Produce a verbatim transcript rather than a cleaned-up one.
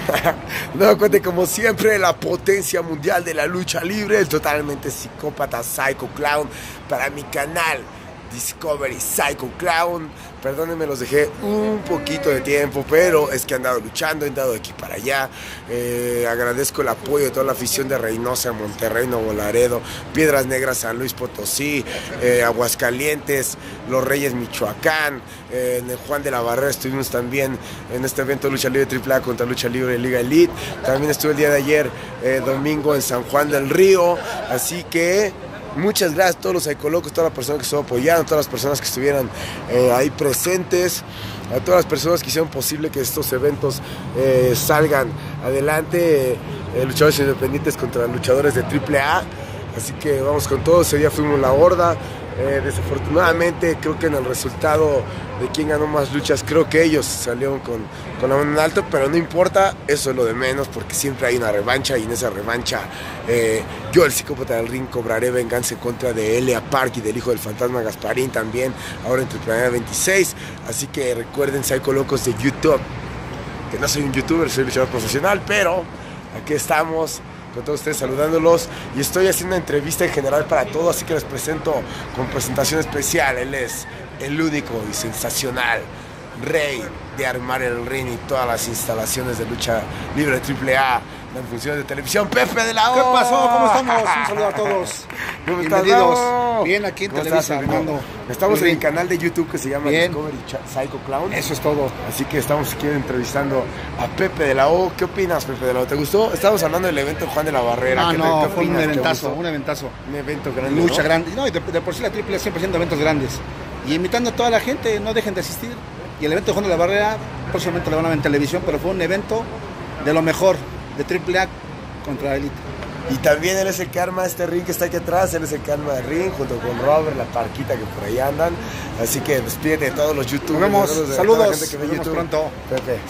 No, cuente como siempre la potencia mundial de la lucha libre, el totalmente psicópata Psycho Clown para mi canal Discovery Psycho Clown. Perdónenme, los dejé un poquito de tiempo, pero es que he andado luchando, he andado de aquí para allá. Eh, agradezco el apoyo de toda la afición de Reynosa, Monterrey, Nuevo Laredo, Piedras Negras, San Luis Potosí, eh, Aguascalientes, Los Reyes, Michoacán. Eh, en el Juan de la Barrera estuvimos también en este evento Lucha Libre triple A contra Lucha Libre Liga Elite. También estuve el día de ayer, eh, domingo, en San Juan del Río. Así que muchas gracias a todos los psicolocos, a todas las personas que estuvieron apoyando, a todas las personas que estuvieran eh, ahí presentes, a todas las personas que hicieron posible que estos eventos eh, salgan adelante, eh, luchadores independientes contra luchadores de triple A. Así que vamos con todo. Ese día fuimos la horda. Eh, desafortunadamente creo que en el resultado de quién ganó más luchas, creo que ellos salieron con, con la mano en alto, pero no importa, eso es lo de menos, porque siempre hay una revancha, y en esa revancha eh, yo, el psicópata del ring, cobraré venganza en contra de Elia Park y del hijo del fantasma Gasparín también, ahora en Triple A veintiséis. Así que recuerden, Psycho Locos de YouTube, que no soy un youtuber, soy luchador profesional, pero aquí estamos con todos ustedes saludándolos, y estoy haciendo una entrevista en general para todos, así que les presento con presentación especial. Él es el único y sensacional rey de armar el ring y todas las instalaciones de lucha libre triple A en funciones de televisión, Pepe de la O. ¿Qué pasó? ¿Cómo estamos? Un saludo a todos. ¿Cómo Bienvenidos. estás, Bien, aquí en ¿Cómo Televisa, estás, Armando? Estamos en Bien. el canal de YouTube que se llama Bien. Discovery Psycho Clown. Eso es todo. Así que estamos aquí entrevistando a Pepe de la O. ¿Qué opinas, Pepe de la O? ¿Te gustó? Estamos hablando del evento Juan de la Barrera. Ah, ¿Qué, no, qué fue un opinas? ¿Te eventazo, gustó? un eventazo. Un evento grande, Lucha ¿no? grande. No, y de, de por sí la triple A siempre haciendo eventos grandes. Y invitando a toda la gente, no dejen de asistir. Y el evento de Juan de la Barrera, próximamente lo van a ver en televisión, pero fue un evento de lo mejor, de triple A contra Elite. Y también él es el que arma este ring que está aquí atrás, él es el que arma el ring junto con Robert, la parquita que por ahí andan. Así que despídete de todos los youtubers. Nos vemos, de toda la saludos, gente que ve nos vemos YouTube. pronto. Pepe.